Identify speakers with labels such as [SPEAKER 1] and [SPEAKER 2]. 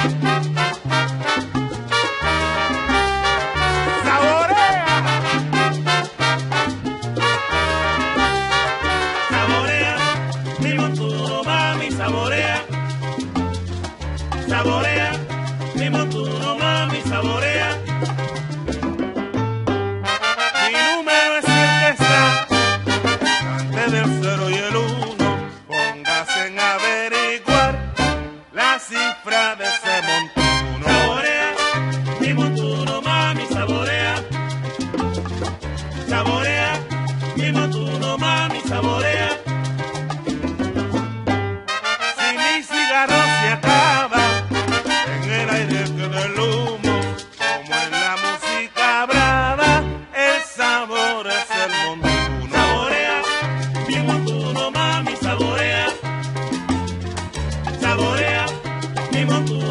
[SPEAKER 1] Saborea, mi montuno mami, saborea. Mi número es el que está antes del 0 y el 1. Póngase en averiguar la cifra de ese montuno. Saborea, mi montuno mami, saborea. Saborea, mi montuno mami, saborea. Si mi cigarro se acaba en el aire que del humo, como en la música brava, el sabor es el montuno. Saborea, mi montuno mami, saborea. Saborea, mi montuno.